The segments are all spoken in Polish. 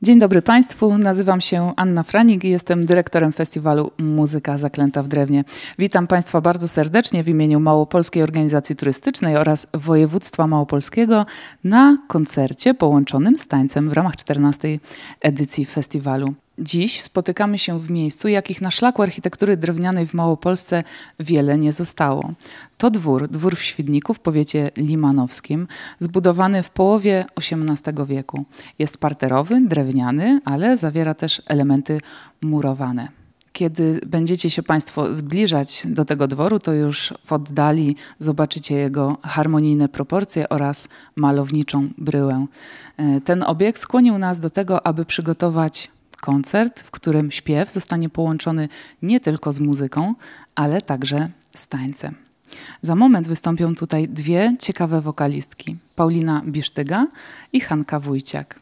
Dzień dobry Państwu, nazywam się Anna Franik i jestem dyrektorem festiwalu Muzyka Zaklęta w Drewnie. Witam Państwa bardzo serdecznie w imieniu Małopolskiej Organizacji Turystycznej oraz Województwa Małopolskiego na koncercie połączonym z tańcem w ramach 14. edycji festiwalu. Dziś spotykamy się w miejscu, jakich na szlaku architektury drewnianej w Małopolsce wiele nie zostało. To dwór w Świdniku w powiecie limanowskim, zbudowany w połowie XVIII wieku. Jest parterowy, drewniany, ale zawiera też elementy murowane. Kiedy będziecie się Państwo zbliżać do tego dworu, to już w oddali zobaczycie jego harmonijne proporcje oraz malowniczą bryłę. Ten obiekt skłonił nas do tego, aby przygotować koncert, w którym śpiew zostanie połączony nie tylko z muzyką, ale także z tańcem. Za moment wystąpią tutaj dwie ciekawe wokalistki, Paulina Bisztyga i Hanka Wójciak.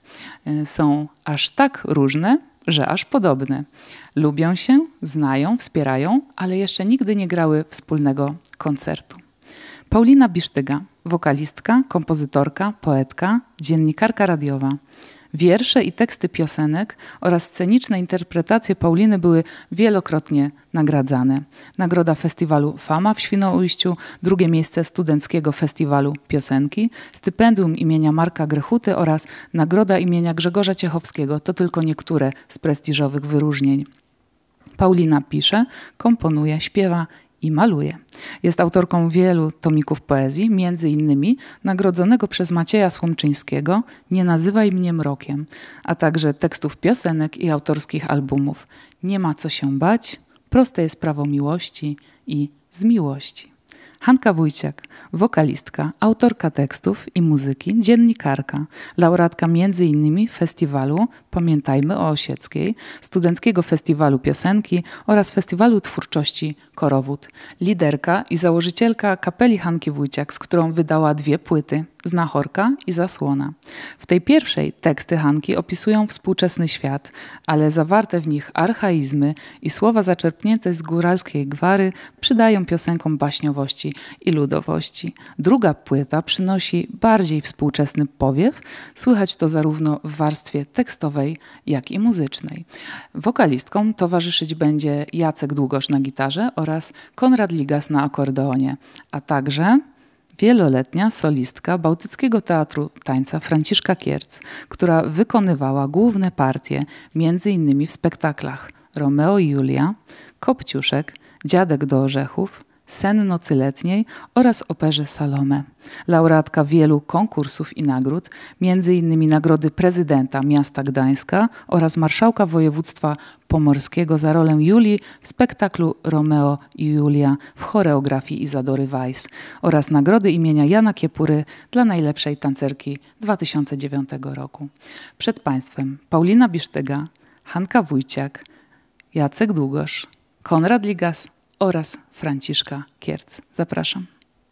Są aż tak różne, że aż podobne. Lubią się, znają, wspierają, ale jeszcze nigdy nie grały wspólnego koncertu. Paulina Bisztyga, wokalistka, kompozytorka, poetka, dziennikarka radiowa. Wiersze i teksty piosenek oraz sceniczne interpretacje Pauliny były wielokrotnie nagradzane. Nagroda festiwalu Fama w Świnoujściu, drugie miejsce Studenckiego Festiwalu Piosenki, stypendium imienia Marka Grechuty oraz nagroda imienia Grzegorza Ciechowskiego. To tylko niektóre z prestiżowych wyróżnień. Paulina pisze, komponuje, śpiewa i maluje. Jest autorką wielu tomików poezji, między innymi nagrodzonego przez Macieja Słomczyńskiego Nie nazywaj mnie mrokiem, a także tekstów piosenek i autorskich albumów Nie ma co się bać, Proste jest prawo miłości i Z miłości. Hanka Wójciak, wokalistka, autorka tekstów i muzyki, dziennikarka, laureatka m.in. festiwalu Pamiętajmy o Osieckiej, Studenckiego Festiwalu Piosenki oraz Festiwalu Twórczości Korowód. Liderka i założycielka kapeli Hanki Wójciak, z którą wydała 2 płyty, Znachorka i Zasłona. W tej pierwszej teksty Hanki opisują współczesny świat, ale zawarte w nich archaizmy i słowa zaczerpnięte z góralskiej gwary przydają piosenkom baśniowości i ludowości. Druga płyta przynosi bardziej współczesny powiew, słychać to zarówno w warstwie tekstowej, jak i muzycznej. Wokalistkom towarzyszyć będzie Jacek Długosz na gitarze oraz Konrad Ligas na akordeonie, a także wieloletnia solistka Bałtyckiego Teatru Tańca Franciszka Kierc, która wykonywała główne partie m.in. w spektaklach Romeo i Julia, Kopciuszek, Dziadek do orzechów, Sen nocy letniej oraz operze Salome. Laureatka wielu konkursów i nagród, m.in. nagrody prezydenta miasta Gdańska oraz marszałka województwa pomorskiego za rolę Julii w spektaklu Romeo i Julia w choreografii Izadory Weiss oraz nagrody imienia Jana Kiepury dla najlepszej tancerki 2009 roku. Przed Państwem Paulina Bisztyga, Hanka Wójciak, Jacek Długosz, Konrad Ligas oraz Franciszka Kierc. Zapraszam.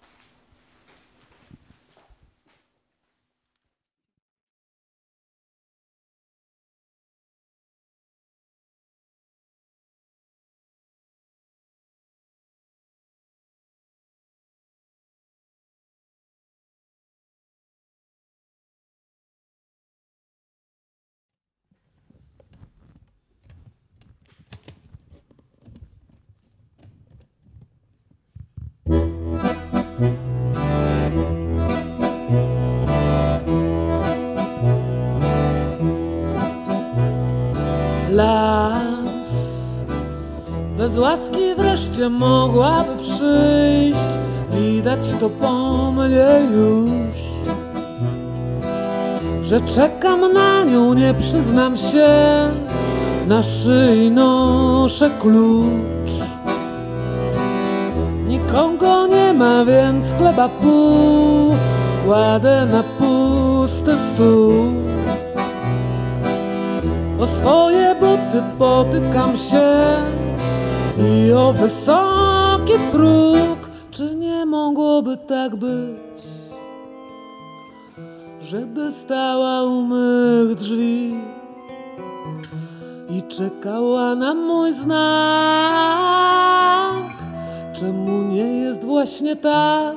Bez łaski wreszcie mogłaby przyjść, widać to po mnie już, że czekam na nią, nie przyznam się, na szyi noszę klucz. Nikogo nie ma, więc chleba pół kładę na pusty stół. O swoje buty potykam się i o wysoki próg. Czy nie mogłoby tak być, żeby stała u mych drzwi i czekała na mój znak? Czemu nie jest właśnie tak?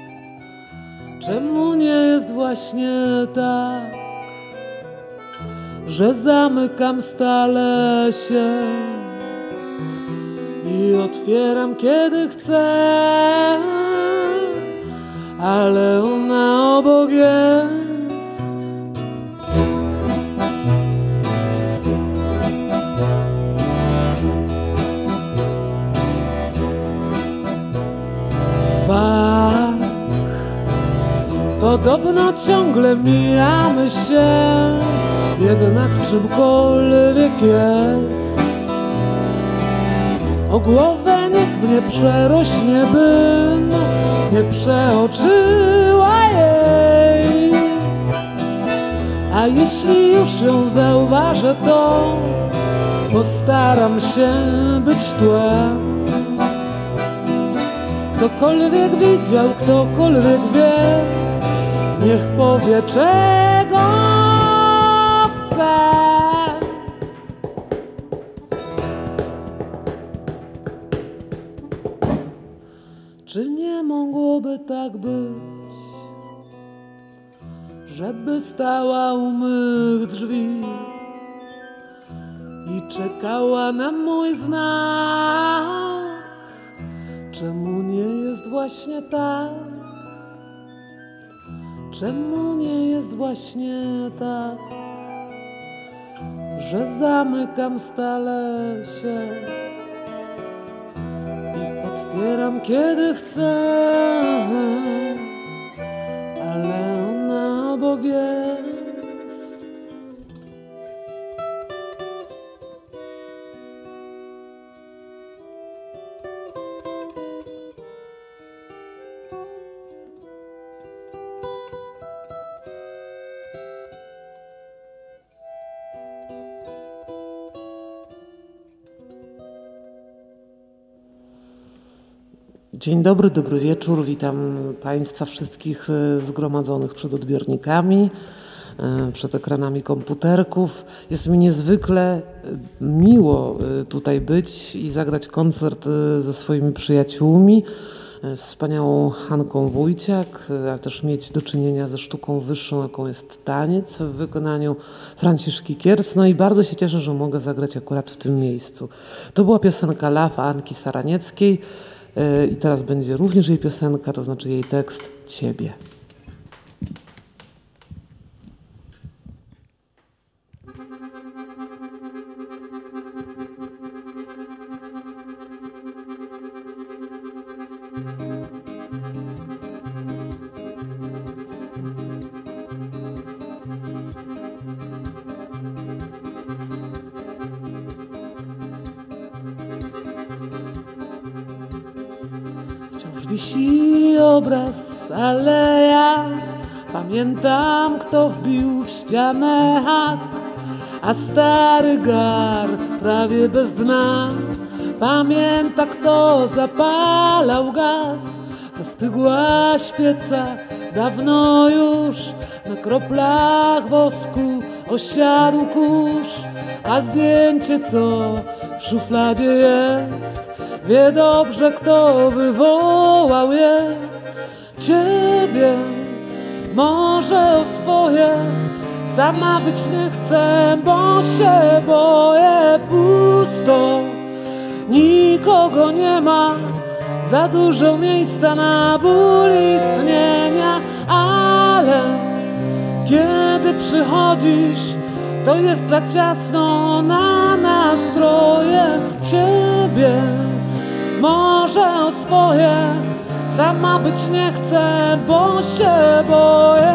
Czemu nie jest właśnie tak? że zamykam stale się i otwieram kiedy chcę, ale ona obok jest. Podobno ciągle mijamy się, jednak czymkolwiek jest, o głowę niech mnie przerośnie, bym nie przeoczyła jej. A jeśli już ją zauważę, to postaram się być tłem. Ktokolwiek widział, ktokolwiek wie, niech powie, czego chce. Czy nie mogłoby tak być, żeby stała u mych drzwi i czekała na mój znak? Czemu nie jest właśnie tak? Czemu nie jest właśnie tak, że zamykam stale się i otwieram kiedy chcę, ale ona obok jest. Dzień dobry, dobry wieczór. Witam Państwa wszystkich zgromadzonych przed odbiornikami, przed ekranami komputerków. Jest mi niezwykle miło tutaj być i zagrać koncert ze swoimi przyjaciółmi, z wspaniałą Hanką Wójciak, a też mieć do czynienia ze sztuką wyższą, jaką jest taniec w wykonaniu Franciszki Kiers. No i bardzo się cieszę, że mogę zagrać akurat w tym miejscu. To była piosenka Love Anki Saranieckiej. I teraz będzie również jej piosenka, to znaczy jej tekst Ciebie. Wisi obraz, ale ja pamiętam, kto wbił w ścianę hak, a stary gar prawie bez dna pamięta, kto zapalał gaz. Zastygła świeca dawno już, na kroplach wosku osiadł kurz, a zdjęcie, co w szufladzie jest, wie dobrze, kto wywołał je. Ciebie może o swoje sama być nie chcę, bo się boję. Pusto, nikogo nie ma, za dużo miejsca na ból istnienia. Ale kiedy przychodzisz, to jest za ciasno na nastroje. Ciebie może o swoje sama być nie chcę, bo się boję.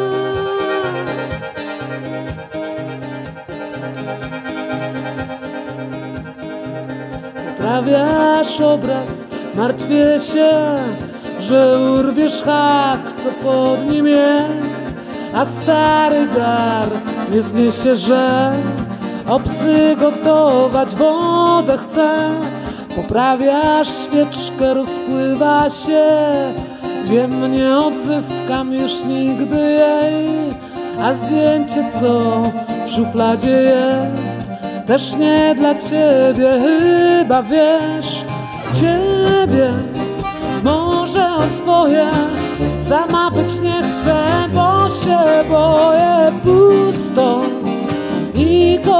Poprawiasz obraz, martwię się, że urwiesz hak, co pod nim jest, a stary gar nie zniesie, że obcy gotować wodę chce. Poprawiasz świeczkę, rozpływa się, wiem, nie odzyskam już nigdy jej, a zdjęcie, co w szufladzie jest, też nie dla ciebie, chyba wiesz. Ciebie może o swoje sama być nie chcę, bo się boję. Pusto,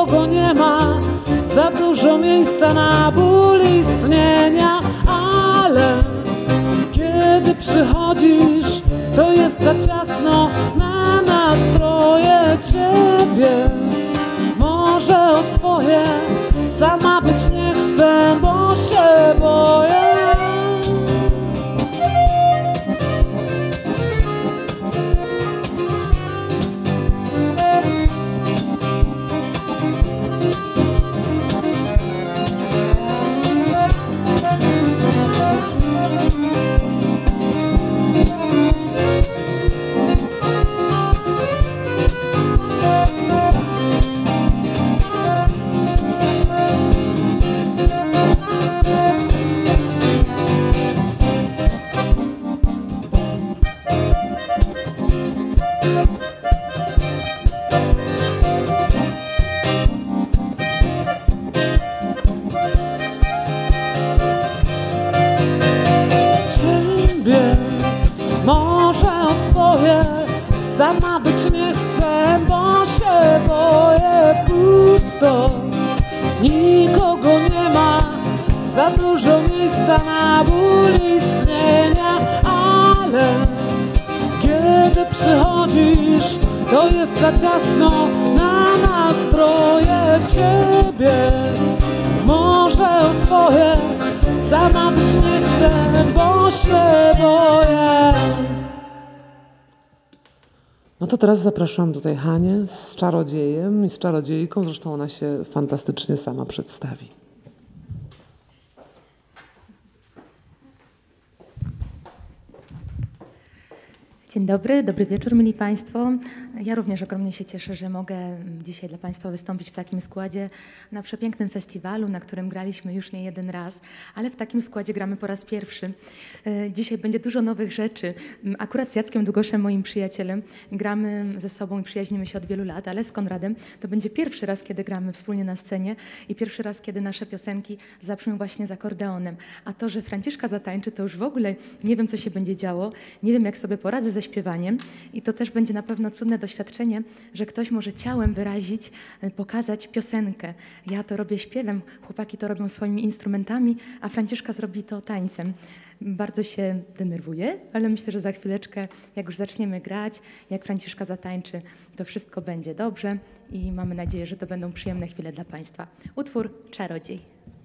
nikogo nie ma, za dużo miejsca na ból istnienia, ale kiedy przychodzisz, to jest za ciasno na nastroje ciebie. Może o swoje sama być nie chcę, bo się boję. Może o swoje sama być nie chcę, bo się boję. Pusto, nikogo nie ma, za dużo miejsca na ból istnienia, ale kiedy przychodzisz, to jest za ciasno na nastroje ciebie. Może o swoje sama być nie chcę, bo się boję. No to teraz zapraszam tutaj Hanię z czarodziejem i z czarodziejką, zresztą ona się fantastycznie sama przedstawi. Dzień dobry, dobry wieczór, mili Państwo. Ja również ogromnie się cieszę, że mogę dzisiaj dla Państwa wystąpić w takim składzie na przepięknym festiwalu, na którym graliśmy już nie jeden raz, ale w takim składzie gramy po raz pierwszy. Dzisiaj będzie dużo nowych rzeczy. Akurat z Jackiem Długoszem, moim przyjacielem, gramy ze sobą i przyjaźnimy się od wielu lat, ale z Konradem to będzie pierwszy raz, kiedy gramy wspólnie na scenie i pierwszy raz, kiedy nasze piosenki zabrzmią właśnie z akordeonem. A to, że Franciszka zatańczy, to już w ogóle nie wiem, co się będzie działo, nie wiem, jak sobie poradzę ze śpiewaniem i to też będzie na pewno cudne doświadczenie, że ktoś może ciałem wyrazić, pokazać piosenkę. Ja to robię śpiewem, chłopaki to robią swoimi instrumentami, a Franciszka zrobi to tańcem. Bardzo się denerwuję, ale myślę, że za chwileczkę, jak już zaczniemy grać, jak Franciszka zatańczy, to wszystko będzie dobrze i mamy nadzieję, że to będą przyjemne chwile dla Państwa. Utwór Czarodziej.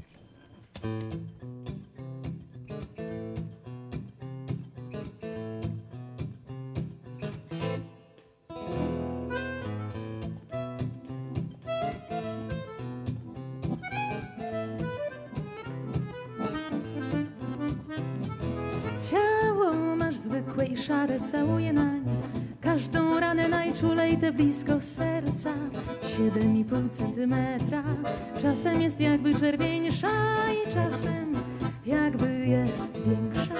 Ciało masz zwykłe i szare, całuję nań każdą ranę najczulej, te blisko serca. 7,5 centymetra, czasem jest jakby czerwieńsza i czasem jakby jest większa.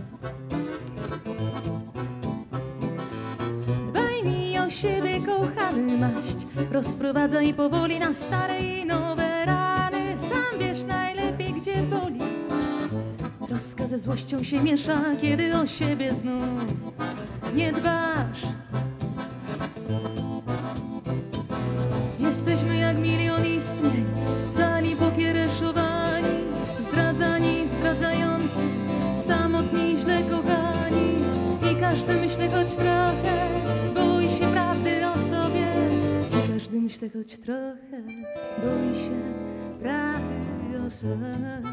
Dbaj mi o siebie, kochany, maść rozprowadzaj powoli na stare i nowe rany. Sam wiesz najlepiej, gdzie boli. Troska ze złością się miesza, kiedy o siebie znów nie dbasz. Jesteśmy jak milion istnień, cali pokiereszowani, zdradzani, zdradzający, samotni, źle kochani. I każdy myśli choć trochę, boi się prawdy o sobie. I każdy myśli choć trochę, boi się prawdy o sobie.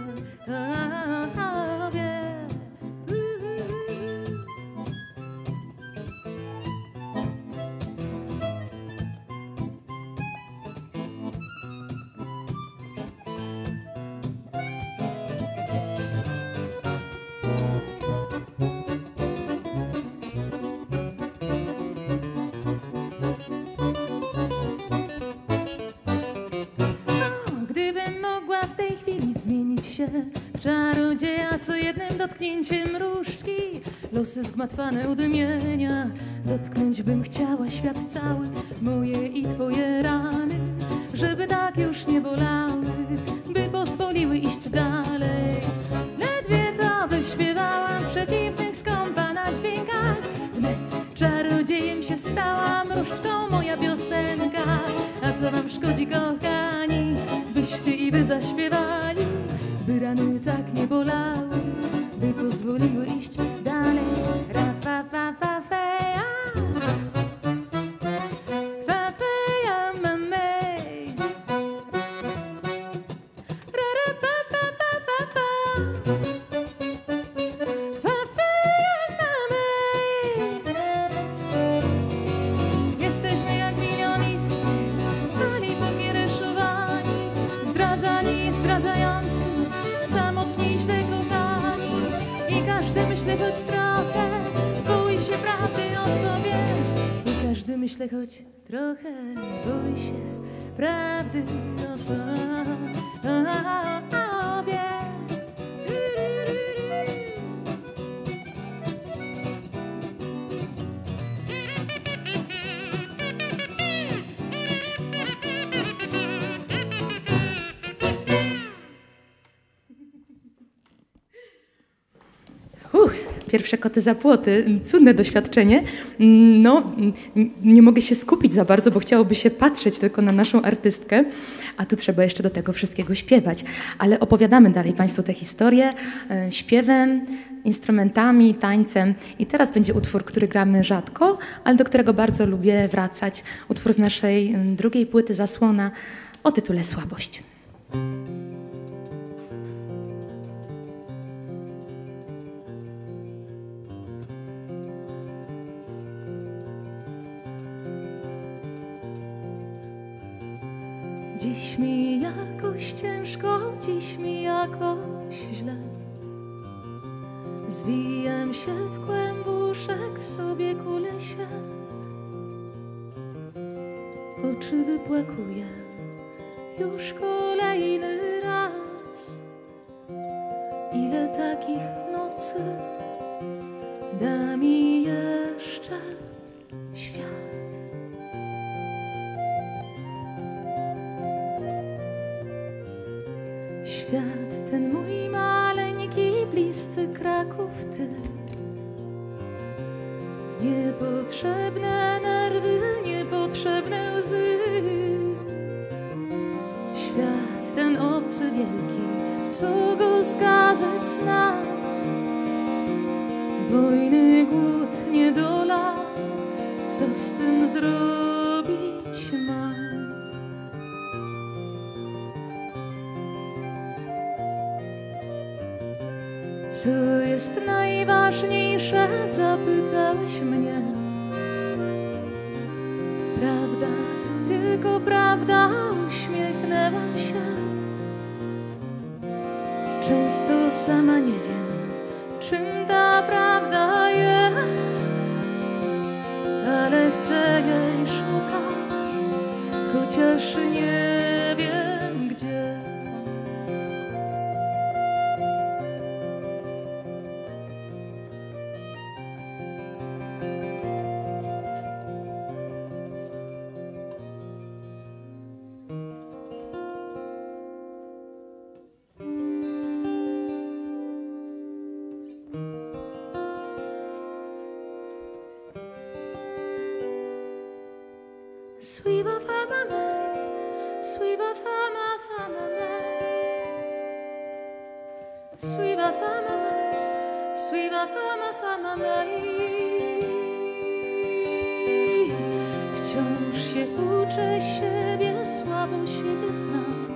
Gdybym mogła w tej chwili zmienić się w czarodzieja, co jednym dotknięciem różdżki losy zgmatwane odmienia. Dotknąć bym chciała świat cały, moje i twoje rany, żeby tak już nie bolały, by pozwoliły iść dalej. Ledwie to wyśpiewałam przeciwnych skąpa na dźwiękach, wnet czarodziejem się stałam, różdżką moja piosenka. A co wam szkodzi, kochani, byście i wy zaśpiewali, by rany tak nie bolały, by pozwoliły iść dalej. Ra, fa, fa, fa, fe, a. Fa, fe, ja, mamej. Ra, ra, fa, fa, fa, fa, fa. Fa, fe, ja, mamej. Jesteśmy jak milionistki, cali pokiereszowani, zdradzani, zdradzający, samotni i źle kochani. I każdy myśli choć trochę, boi się prawdy o sobie. I każdy myśli choć trochę, boi się prawdy o sobie. Pierwsze koty za płoty, cudne doświadczenie. No, nie mogę się skupić za bardzo, bo chciałoby się patrzeć tylko na naszą artystkę, a tu trzeba jeszcze do tego wszystkiego śpiewać. Ale opowiadamy dalej Państwu tę historię śpiewem, instrumentami, tańcem. I teraz będzie utwór, który gramy rzadko, ale do którego bardzo lubię wracać. Utwór z naszej drugiej płyty Zasłona o tytule Słabość. Dziś mi jakoś ciężko, dziś mi jakoś źle. Zwijam się w kłębuszek, w sobie kulę się. Oczy wypłakuję już kolejny raz. Ile takich nocy da mi jeszcze świat? Świat ten mój maleńki, bliscy Kraków ty. Niepotrzebne nerwy, niepotrzebne łzy. Świat ten obcy wielki, co go z gazet znam. Wojny, głód, niedola, co z tym zrobić mam? Co jest najważniejsze, zapytałeś mnie. Prawda, tylko prawda, uśmiechnęłam się. Często sama nie wiem, czym ta prawda jest, ale chcę jej szukać, chociaż nie wiem gdzie. Suiva fama mai, suiva fama fama mai, suiva fama mai, suiva fama fama mai. Wciąż się uczę siebie, słabo siebie znam.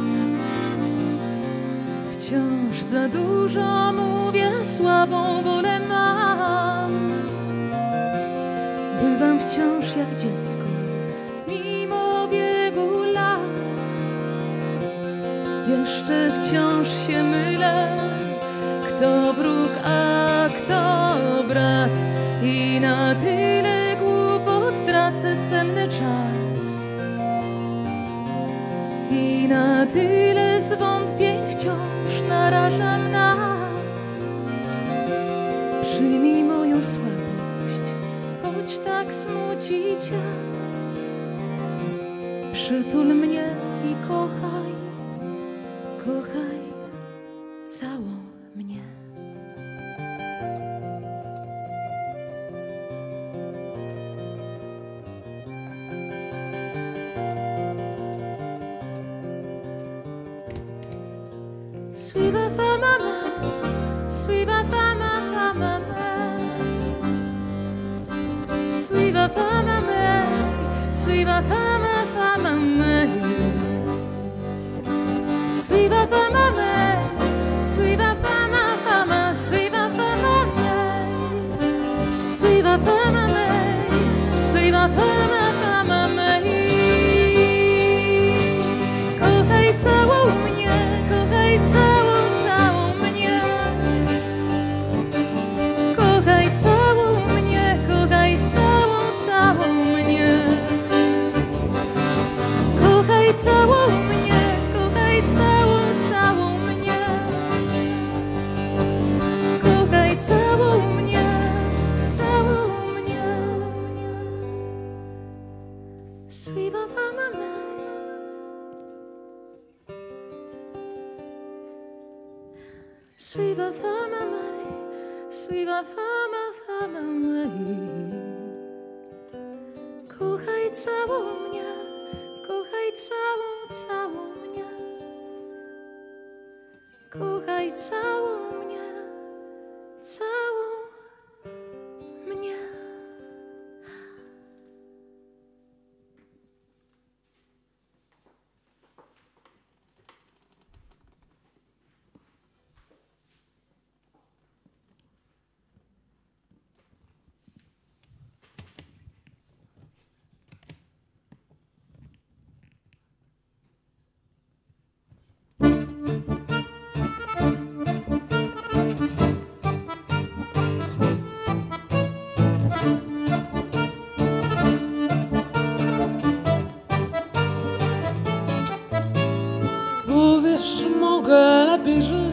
Wciąż za dużo mówię, słabą wolę mam. Bywam wciąż jak dziecko, mimo biegu lat. Jeszcze wciąż się mylę, kto wróg, a kto brat. I na tyle głupot tracę cenny czas. I na tyle zwątpień wciąż narażam nas. Przyjmij moją słabość, choć tak smuci cię. Przytul mnie i kochaj, kochaj całą mnie. Suiva fama me, suiva fama fama me, suiva fama me, suiva fama fama me, suiva fama me, suiva fama fama, suiva fama me, suiva fama me, suiva fama fama me. Kochaj całą mnie, kochaj całą mnie. Kochaj całą mnie, kochaj całą mnie. Kochaj całą mnie, kochaj całą mnie. Kochaj całą mnie, całą mnie. Suiva fama me. Suiva fama me, suiva fama fama me. Kochaj całą mnie, kochaj całą mnie. Kochaj całą mnie, całą mnie. Wiesz, mogę lepiej żyć,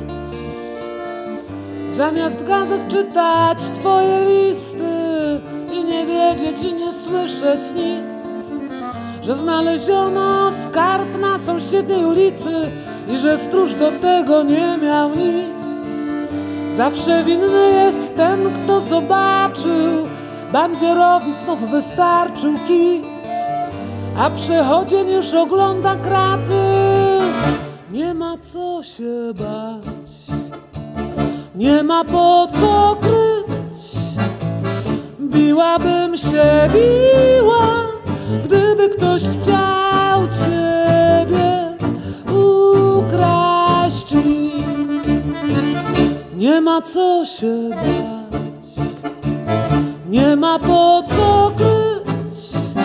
zamiast gazet czytać twoje listy i nie wiedzieć i nie słyszeć nic, że znaleziono skarb na sąsiedniej ulicy i że stróż do tego nie miał nic. Zawsze winny jest ten, kto zobaczył, bandzierowi znów wystarczył kit, a przechodzień już ogląda kraty. Nie ma co się bać, nie ma po co kryć. Biłabym się, biła, gdyby ktoś chciał ciebie ukraść mi. Nie ma co się bać, nie ma po co kryć.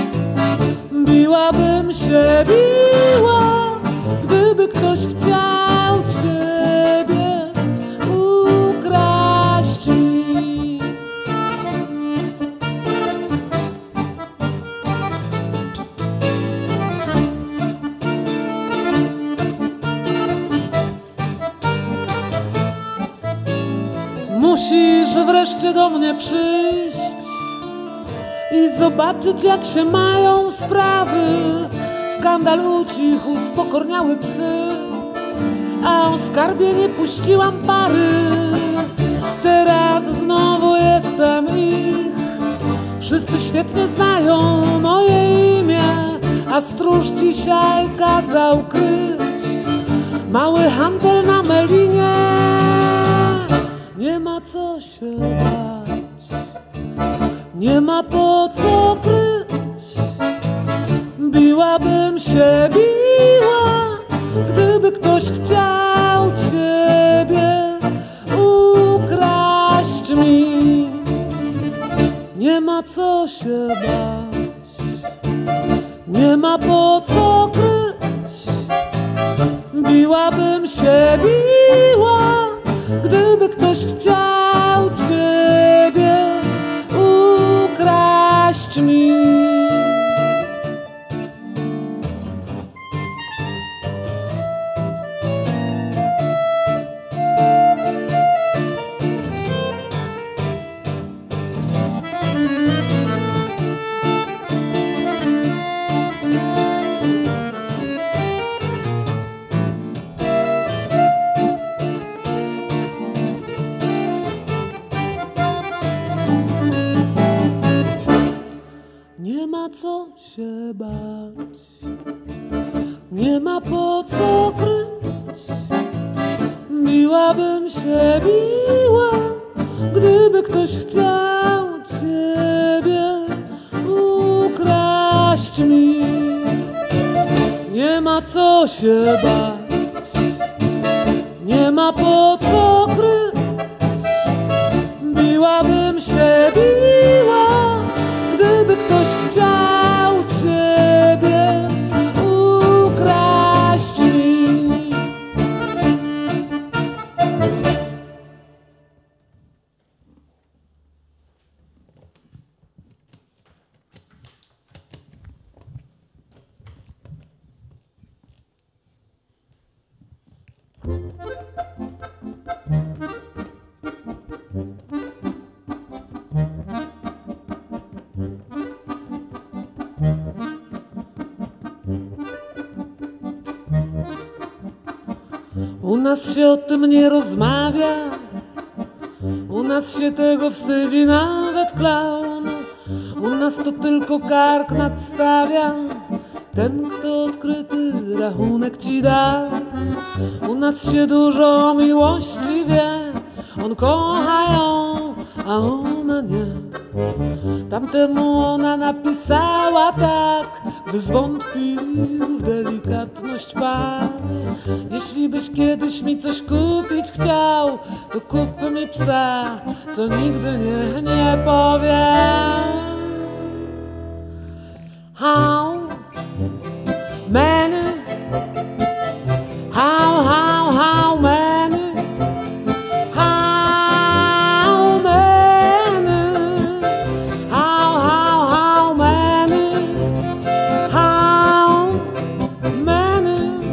Biłabym się, biła, gdyby ktoś chciał ciebie ukraść mi. Musisz wreszcie do mnie przyjść i zobaczyć, jak się mają sprawy. Skandal ucichł, spokorniały psy, a o skarbie nie puściłam pary. Teraz znowu jestem ich, wszyscy świetnie znają moje imię, a stróż dzisiaj kazał kryć mały handel na Melinie. Nie ma co się bać, nie ma po co kryć. Biłabym się, biła, gdyby ktoś chciał ciebie ukraść mi. Nie ma co się bać, nie ma po co kryć. Biłabym się, biła, gdyby ktoś chciał ciebie ukraść mi. Nie ma co się bać, nie ma po co kryć. Biłabym się biła, gdyby ktoś chciał ciebie ukraść mi. Nie ma co się bać, nie ma po co kryć. Biłabym się biła, gdyby ktoś chciał ciebie ukraść mi. U nas się o tym nie rozmawia, u nas się tego wstydzi nawet klaun. U nas to tylko kark nadstawia ten, kto odkryty rachunek ci da. U nas się dużo o miłości wie, on kocha ją, a ona nie. Tamtemu ona napisała tak, gdy zwątpił w delikatność pary. Jeśli byś kiedyś mi coś kupić chciał, to kup mi psa, co nigdy nie powiem. How many, how many, how many, how many, how many,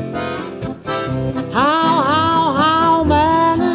how many,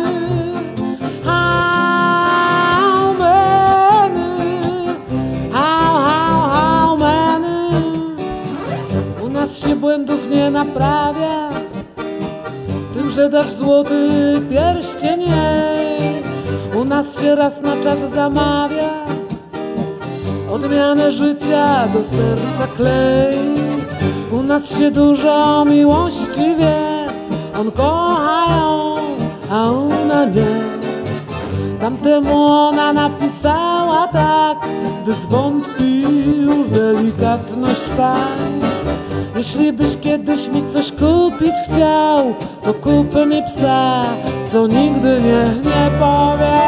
how many. U nas się błędów nie naprawia tym, że dasz złoty pierścień jej. U nas się raz na czas zamawia odmianę życia do serca klej. U nas się dużo miłości wie, on kocha ją, a ona nie. Tamtemu ona napisała tak, gdy zwątpił w delikatność pań. Jeśli byś kiedyś mi coś kupić chciał, to kup mi psa, co nigdy nie powie.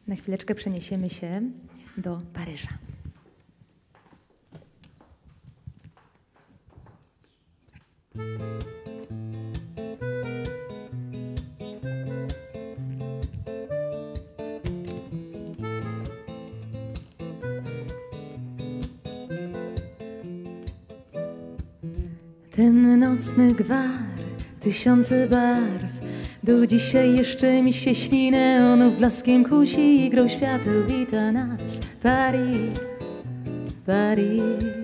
Na chwileczkę przeniesiemy się do Paryża. Ten nocny gwar, tysiące barw, do dzisiaj jeszcze mi się śni, neonów blaskiem kusi i grą świateł wita nas. Paris, Paris,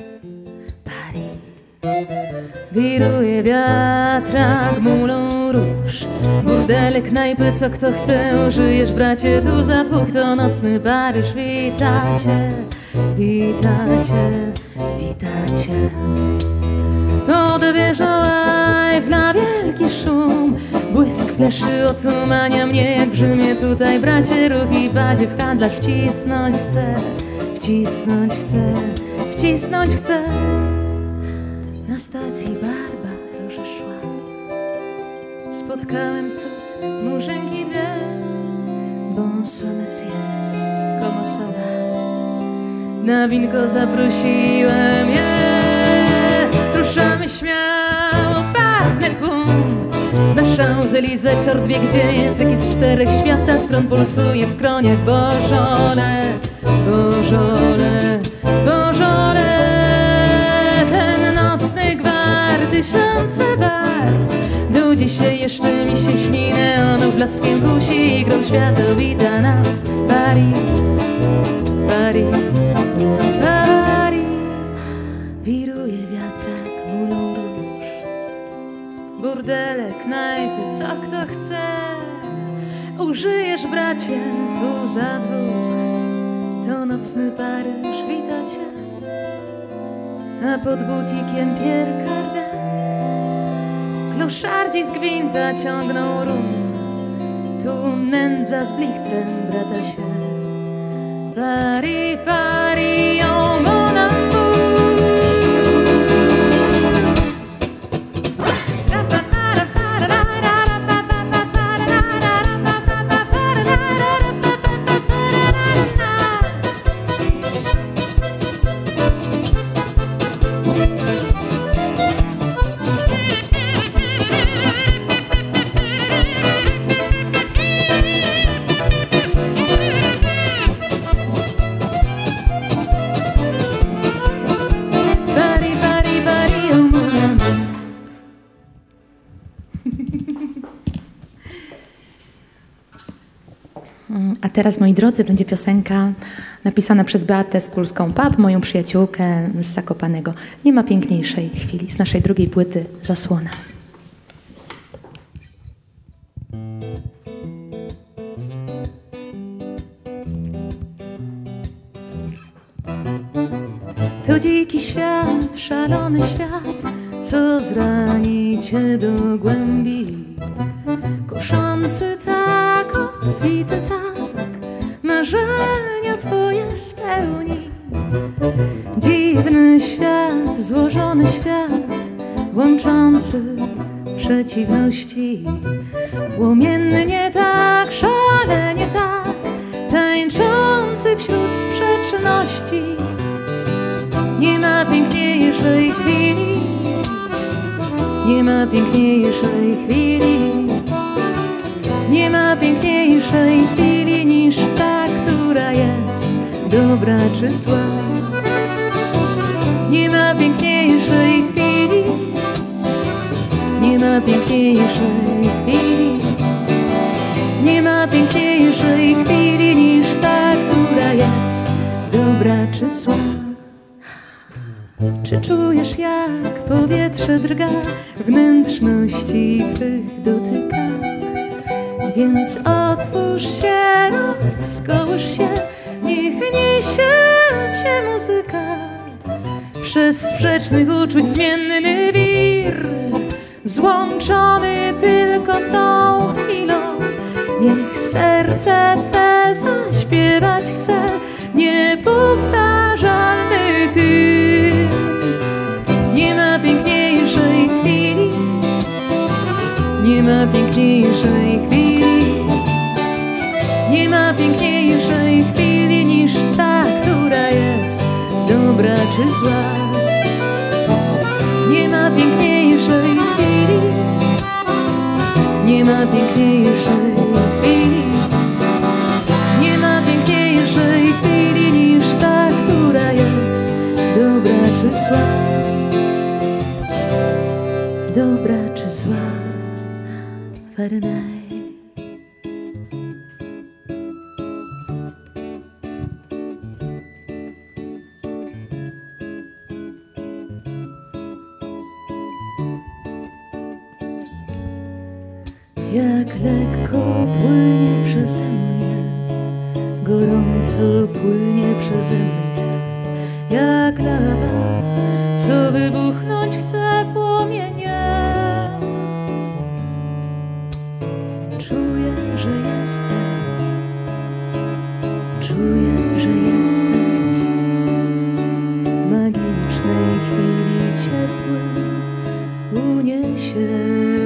Paris. Wiruje wiatrak, mulą róż, burdele, knajpy, co kto chce. Użyjesz, bracie, tu za dwóch, to nocny Paryż. Wita cię, wita cię, wita cię. Pod wieżą Eiffla wielki szum, błysk fleszy otumania mnie jak w Rzymie. Tutaj, bracie, ruch i badziew handlarz. Wcisnąć chcę, wcisnąć chcę, wcisnąć chcę. Na stacji Barbarossa szła, spotkałem cud, murzynki dwie. Bonsoir monsieur, comment ça va? Na winko zaprosiłem je. Ruszamy śmiało, padnę tłum. Na Champs-Élysées czort wie gdzie, języki z czterech świata stron pulsuje w skroniach. Beaujolais, Beaujolais, Beaujolais. Ten nocny gwar, tysiące barw, do dzisiaj jeszcze mi się śni, neonów blaskiem kusi i grą świateł wita nas. Paris, Paris, Paris. Wiruje wiatrak, mulą róż, burdele, knajpy, co kto chce. Użyjesz, bracie, tu za dwóch, to nocny Paryż wita cię. A pod butikiem Pierre Cardin kloszardzi z gwinta ciągną rum. Tu nędza z blichtrem brata się. Paris, Paris, oh mon amour. A teraz, moi drodzy, będzie piosenka napisana przez Beatę Skulską-Pap, moją przyjaciółkę z Zakopanego. Nie ma piękniejszej chwili z naszej drugiej płyty Zasłona. To dziki świat, szalony świat, co zrani cię do głębi. Kuszący tak, obfity tak, marzenia twoje spełni. Dziwny świat, złożony świat, łączący przeciwności. Płomiennie tak, szalenie tak, tańczący wśród sprzeczności. Nie ma piękniejszej chwili, nie ma piękniejszej chwili, nie ma piękniejszej chwili niż ta, która jest dobra czy zła. Nie ma piękniejszej chwili, nie ma piękniejszej chwili, nie ma piękniejszej chwili niż ta, która jest dobra czy zła. Czy czujesz, jak powietrze drga, wnętrzności twych dotyka? Więc otwórz się, rozkołysz się, niech niesie cię muzyka. Przez sprzecznych uczuć zmienny wir, złączony tylko tą chwilą. Niech serce twe zaśpiewać chce niepowtarzalny hymn. Nie ma piękniejszej chwili, nie ma piękniejszej chwili, nie ma piękniejszej czy zła. Nie ma piękniejszej chwili, nie ma piękniejszej chwili, nie ma piękniejszej chwili niż ta, która jest dobra czy zła, dobra czy zła. Fahrenheit. Jak lekko płynie przeze mnie, gorąco płynie przeze mnie, jak lawa, co wybuchnąć chce płomieniem. Czuję, że jestem, czuję, że jesteś w magicznej chwili ciepłym uniesieniem.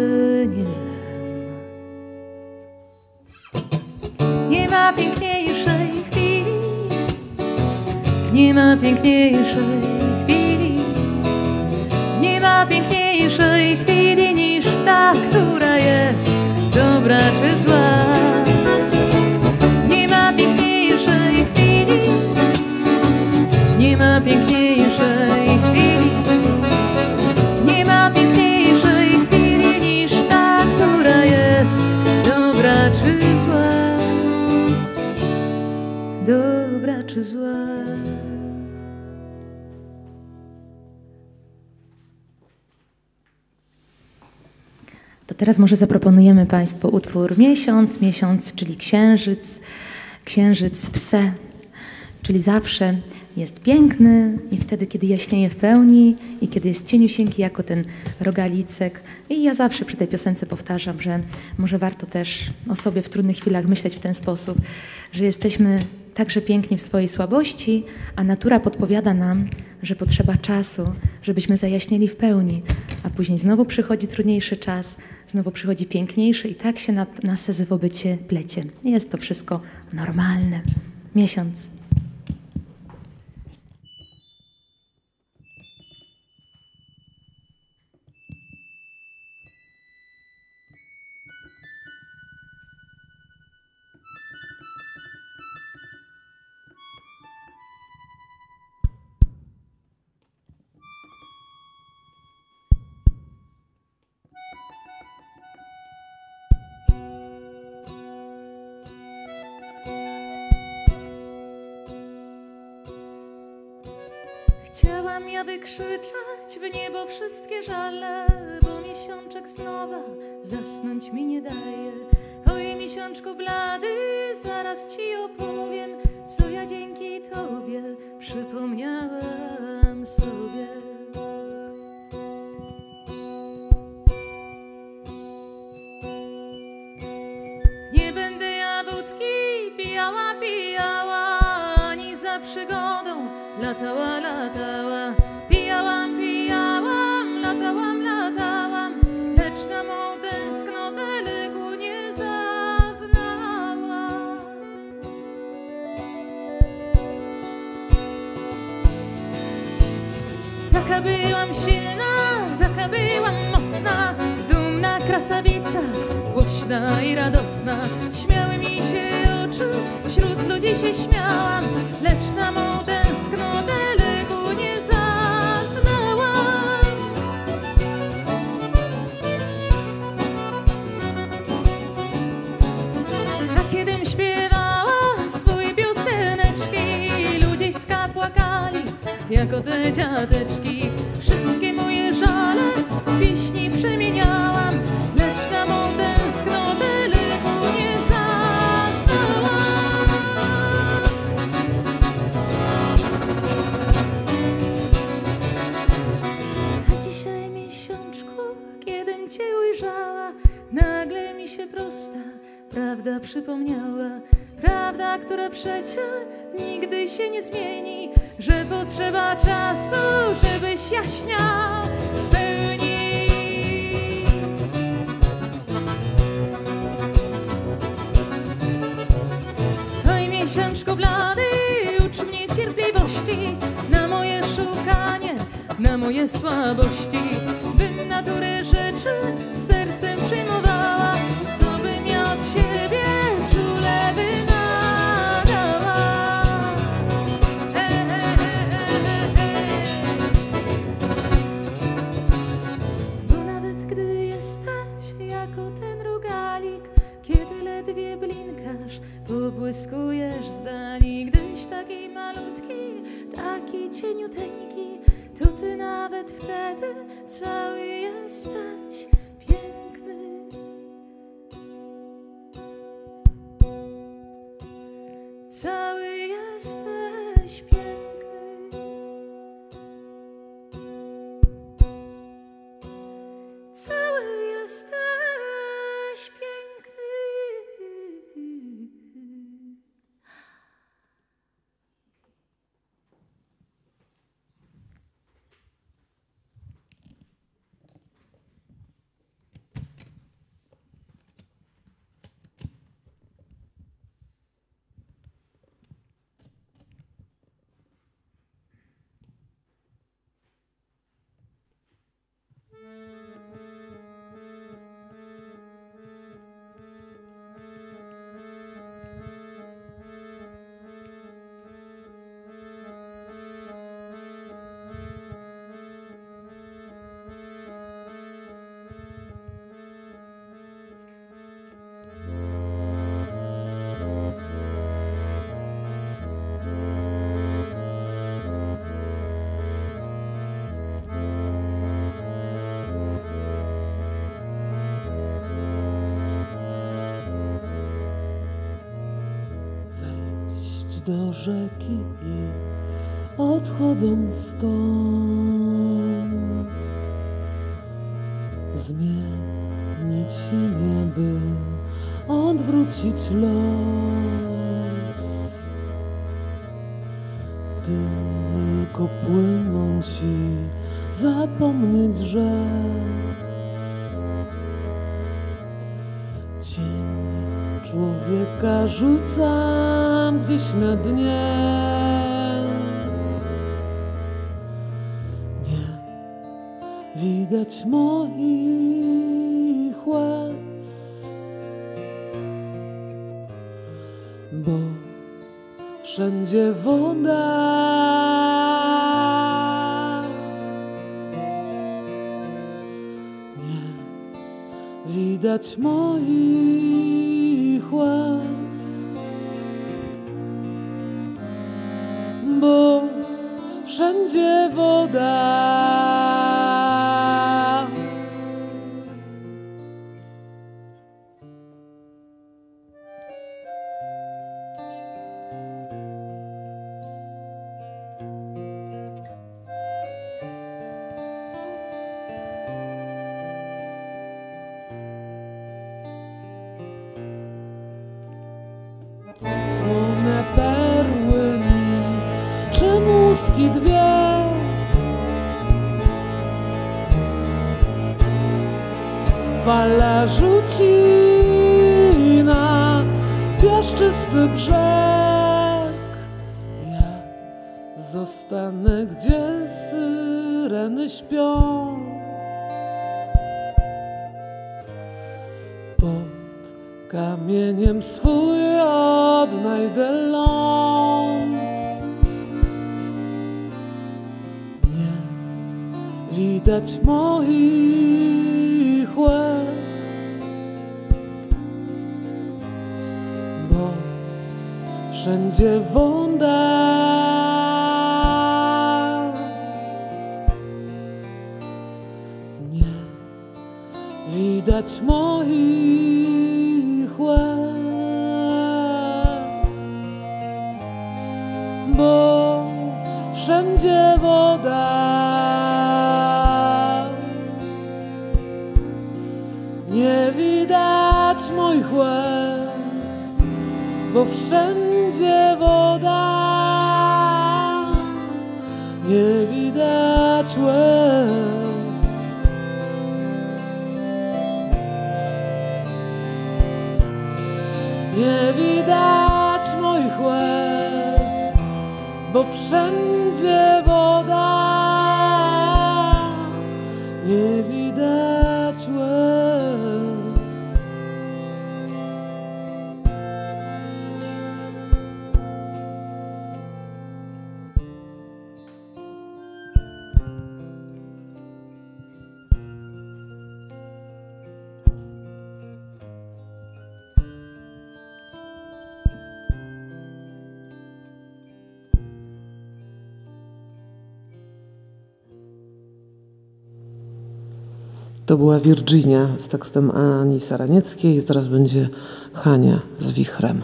Nie ma piękniejszej chwili, nie ma piękniejszej chwili, nie ma piękniejszej chwili niż ta, która jest dobra czy zła. Nie ma piękniejszej chwili, nie ma piękniejszej chwili, nie ma piękniejszej chwili niż ta, która jest dobra czy zła. Dobra czy zła. To teraz może zaproponujemy Państwu utwór Miesiąc, Miesiąc, czyli księżyc, księżyc w se, czyli zawsze jest piękny i wtedy, kiedy jaśnieje w pełni i kiedy jest cieniusieńki jako ten rogalicek. I ja zawsze przy tej piosence powtarzam, że może warto też o sobie w trudnych chwilach myśleć w ten sposób, że jesteśmy także piękni w swojej słabości, a natura podpowiada nam, że potrzeba czasu, żebyśmy zajaśnieli w pełni, a później znowu przychodzi trudniejszy czas, znowu przychodzi piękniejszy i tak się na sezywobycie plecie. Jest to wszystko normalne. Miesiąc. Chciałam ja wykrzyczeć w niebo wszystkie żale, bo miesiączek znowu zasnąć mi nie daje. Oj, miesiączku blady, zaraz ci opowiem, co ja dzięki tobie przypomniałam sobie. Nie będę ja wódki pijała, pijała, ani za przygodą latała, latała. Pijałam, pijałam, latałam, latałam, lecz na mą tęsknotę leku nie zaznała. Taka byłam silna, taka byłam mocna, dumna krasawica, głośna i radosna. Śmiały mi się oczy, wśród ludzi się śmiałam, lecz na mą tęsknotę leku nie zaznałam. A kiedym śpiewała swój pioseneczki, ludziska płakali jako te dziadeczki. Wszystkie moje żale w pieśni przemieniałam, lecz na mą tęsknotę leku nie zaznałam. A dzisiaj, miesiączku, kiedym cię ujrzała, nagle mi się prosta prawda przypomniała. Prawda, która przecie nigdy się nie zmieni, że potrzeba czasu, żebyś jaśniał w pełni. Oj, miesiączko blady, ucz mnie cierpliwości, na moje moje słabości, bym naturę rzeczy sercem przyjmowała, co bym ja od siebie czule wymagała. Bo nawet gdy jesteś jako ten rogalik, kiedy ledwie blinkasz, pobłyskujesz z dali, gdyś taki malutki, taki cieniuteńki, to ty nawet wtedy cały jesteś piękny. Cały jesteś piękny. Cały jesteś piękny. Do rzeki i odchodząc stąd zmienić imię, by odwrócić los, tylko płynąć i zapomnieć, że cień człowieka rzucam gdzieś na dnie. Nie widać moich łez, bo wszędzie woda. Nie widać moich łez, bo wszędzie woda. Słone perły czy muski dwie, fala rzuci na piaszczysty brzeg. Ja zostanę, gdzie syreny śpią, pod kamieniem swój odnajdę ląd. Nie widać moich łez, bo wszędzie woda. Nie widać moich łez, bo wszędzie woda. Nie widać moich łez, bo wszędzie woda. Nie widać łez, nie widać moich łez, bo wszędzie woda. To była Virginia z tekstem Ani Saranieckiej, teraz będzie Hania z Wichrem.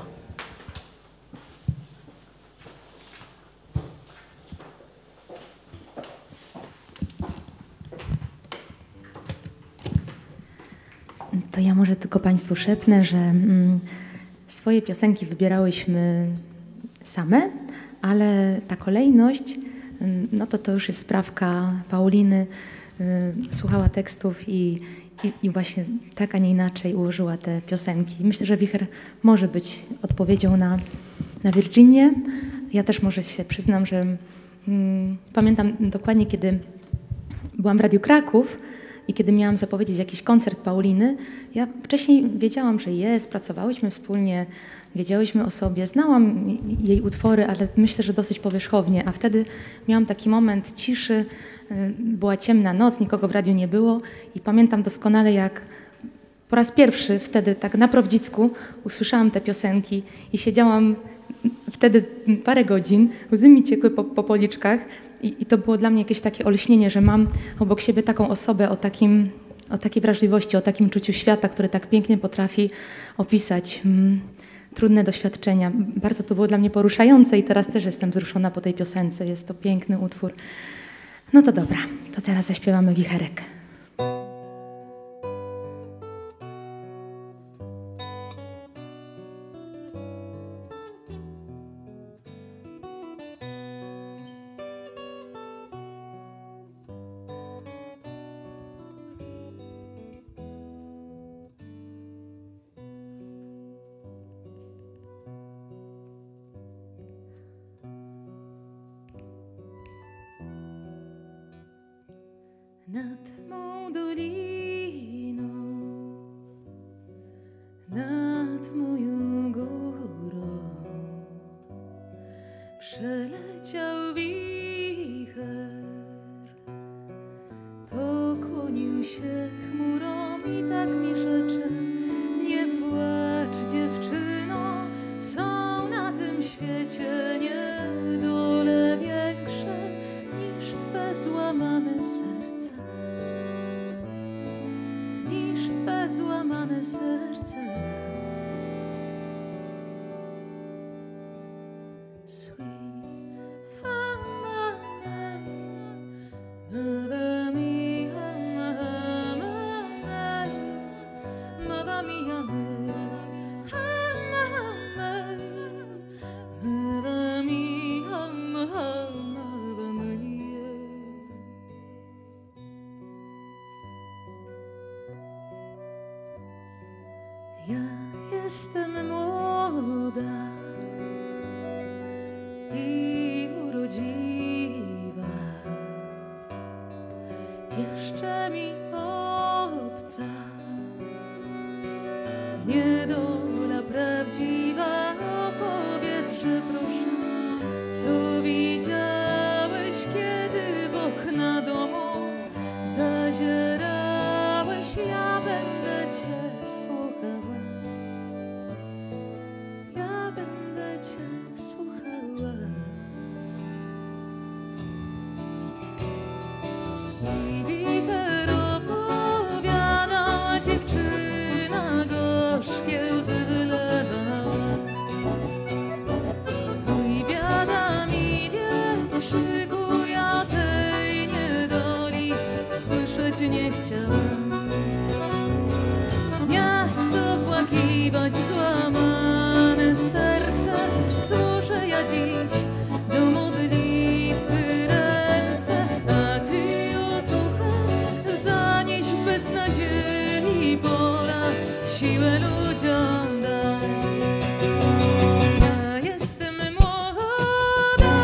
To ja może tylko Państwu szepnę, że swoje piosenki wybierałyśmy same, ale ta kolejność, no to już jest sprawka Pauliny. Słuchała tekstów i właśnie tak, a nie inaczej ułożyła te piosenki. Myślę, że Wicher może być odpowiedzią na Virginię. Ja też może się przyznam, że pamiętam dokładnie, kiedy byłam w Radiu Kraków i kiedy miałam zapowiedzieć jakiś koncert Pauliny, ja wcześniej wiedziałam, że jest, pracowałyśmy wspólnie, wiedziałyśmy o sobie, znałam jej utwory, ale myślę, że dosyć powierzchownie, a wtedy miałam taki moment ciszy, była ciemna noc, nikogo w radiu nie było i pamiętam doskonale, jak po raz pierwszy wtedy tak na Prawdzicku usłyszałam te piosenki i siedziałam wtedy parę godzin, łzy mi ciekły po policzkach i to było dla mnie jakieś takie olśnienie, że mam obok siebie taką osobę o takiej wrażliwości, o takim czuciu świata, który tak pięknie potrafi opisać trudne doświadczenia. Bardzo to było dla mnie poruszające i teraz też jestem wzruszona po tej piosence. Jest to piękny utwór. No to dobra, to teraz zaśpiewamy Wicherek. Nad mą doliną, nad moją górą przeleciał wicher, pokłonił się chmurom i tak mi rzecze: nie płacz, dziewczyno, są na tym świecie niedole większe niż twe złamane serce. Twe złamane serce. Sweet fama, mama mia, mama mia, ja jestem młoda i urodziwa, jeszcze mi obca niedola prawdziwa. Opowiedz-że proszę, co widziałeś, kiedy w okna domów zazierałeś. Ja będę cię słuchała. Ja będę cię słuchała. I wicher opowiadała, dziewczyna gorzkie łzy wylewała. Oj, biada mi, wietrzyku, ja tej niedoli słyszeć nie chciałam. Miasto płakiwać, złamane serce, złożę ja dziś do modlitwy ręce, a ty otuchę zanieś w beznadziei pola, siłę ludziom daj. Ja jestem młoda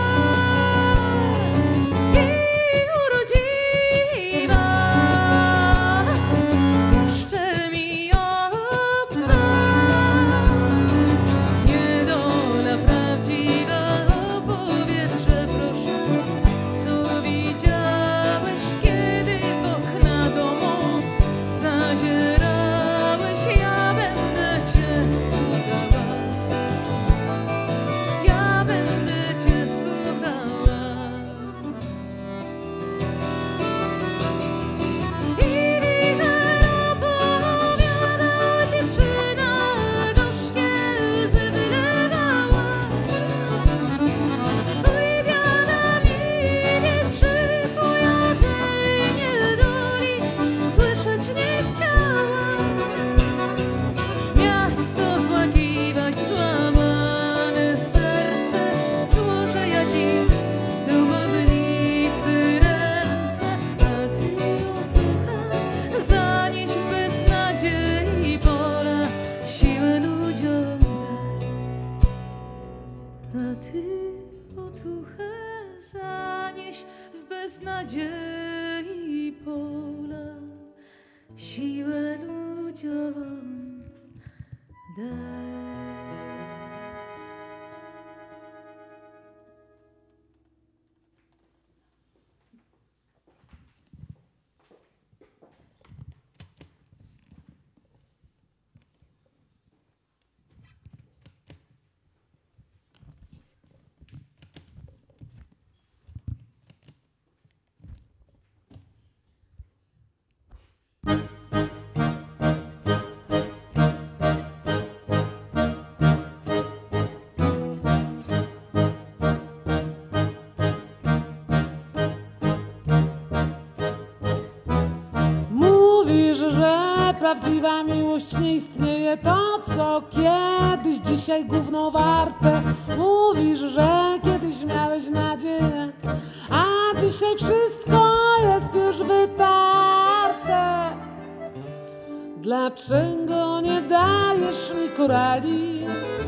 i urodziwa, jeszcze mi obca, nie Ty otuchę zanieś w beznadziei pola, siłę ludziom daj. Prawdziwa miłość nie istnieje, to co kiedyś dzisiaj gówno warte. Mówisz, że kiedyś miałeś nadzieję, a dzisiaj wszystko jest już wytarte. Dlaczego nie dajesz mi korali,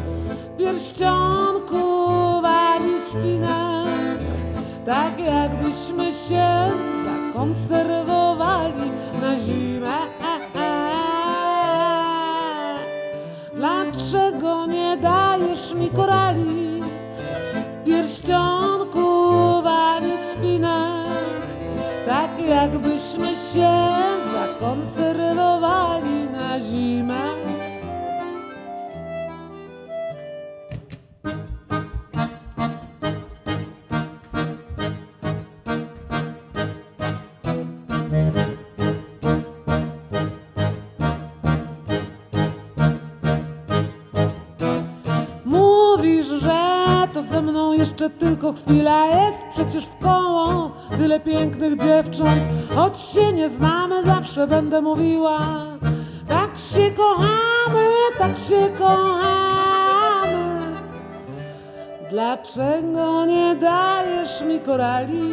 pierścionków ani spinek, tak jakbyśmy się zakonserwowali na zimę? Dlaczego nie dajesz mi korali, pierścionków ani spinek, tak jakbyśmy się zakonserwowali na zimę? Jeszcze tylko chwila jest, przecież wkoło tyle pięknych dziewcząt. Choć się nie znamy, zawsze będę mówiła: tak się kochamy, tak się kochamy. Dlaczego nie dajesz mi korali,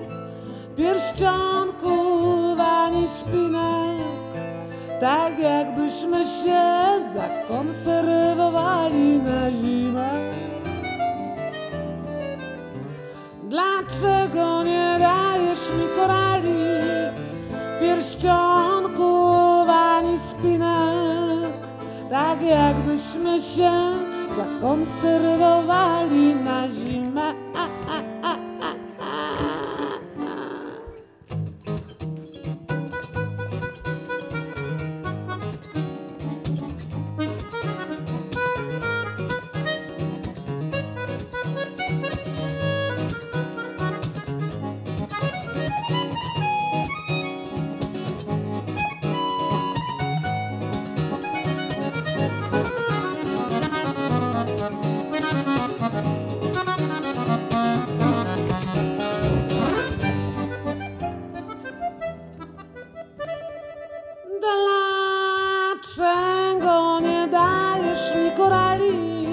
pierścionków ani spinek, tak jakbyśmy się zakonserwowali na zimę? Dlaczego nie dajesz mi korali, pierścionków ani spinek, tak jakbyśmy się zakonserwowali na zimę? Dlaczego nie dajesz mi korali,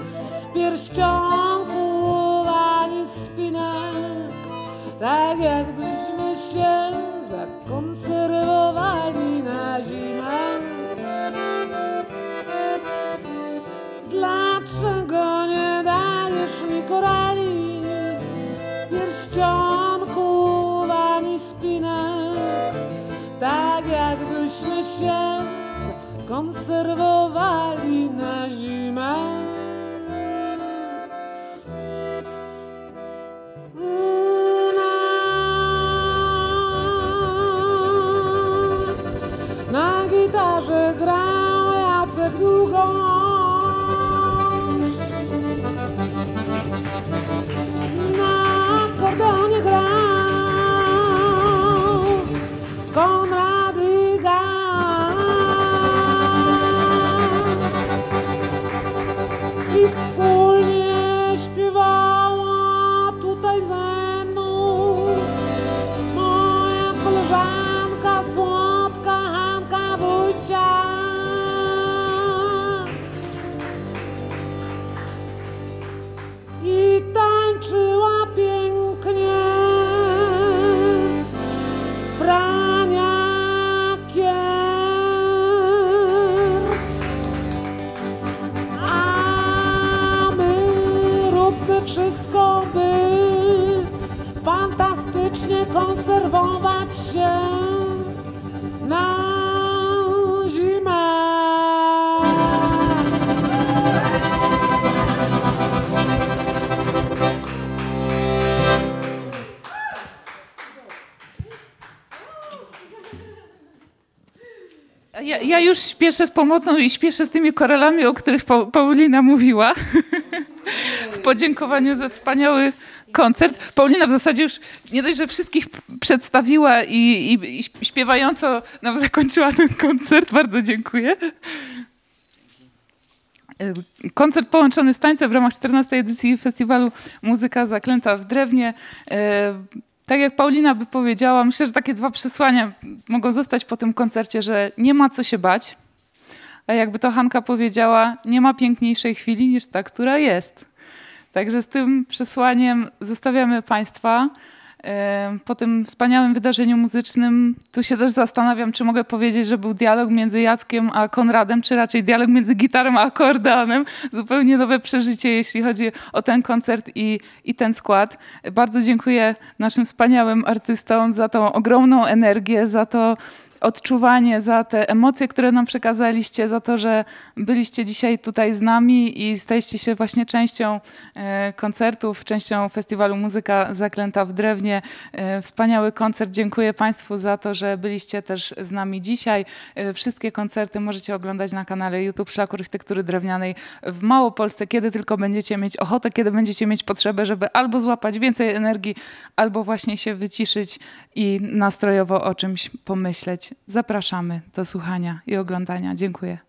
pierścionków ani spinek, tak jakbyśmy się zakonserwowali na zimę? Dlaczego nie dajesz mi korali, pierścionków ani spinek, tak jakbyśmy się zakonserwowali na zimę? Na gitarze grał Jacek Długosz, na akordeonie grał Konrad Ligas i wspólnie śpiewała tutaj ze mną moja koleżanka słodka Hanka Wójciak. I tańczyła pięknie Frania Kierc, a wszystko, by fantastycznie konserwować się na zimę. Ja już śpieszę z pomocą i śpieszę z tymi koralami, o których Paulina mówiła. W podziękowaniu za wspaniały koncert. Paulina w zasadzie już nie dość, że wszystkich przedstawiła i śpiewająco nam zakończyła ten koncert. Bardzo dziękuję. Koncert połączony z tańcem w ramach 14. edycji festiwalu Muzyka Zaklęta w Drewnie. Tak jak Paulina by powiedziała, myślę, że takie dwa przesłania mogą zostać po tym koncercie, że nie ma co się bać, a jakby to Hanka powiedziała, nie ma piękniejszej chwili niż ta, która jest. Także z tym przesłaniem zostawiamy Państwa. Po tym wspaniałym wydarzeniu muzycznym tu się też zastanawiam, czy mogę powiedzieć, że był dialog między Jackiem a Konradem, czy raczej dialog między gitarą a akordeonem. Zupełnie nowe przeżycie, jeśli chodzi o ten koncert i ten skład. Bardzo dziękuję naszym wspaniałym artystom za tą ogromną energię, za to odczuwanie, za te emocje, które nam przekazaliście, za to, że byliście dzisiaj tutaj z nami i staliście się właśnie częścią koncertów, częścią festiwalu Muzyka Zaklęta w Drewnie. Wspaniały koncert. Dziękuję Państwu za to, że byliście też z nami dzisiaj. Wszystkie koncerty możecie oglądać na kanale YouTube Szlaku Architektury Drewnianej w Małopolsce, kiedy tylko będziecie mieć ochotę, kiedy będziecie mieć potrzebę, żeby albo złapać więcej energii, albo właśnie się wyciszyć i nastrojowo o czymś pomyśleć. Zapraszamy do słuchania i oglądania. Dziękuję.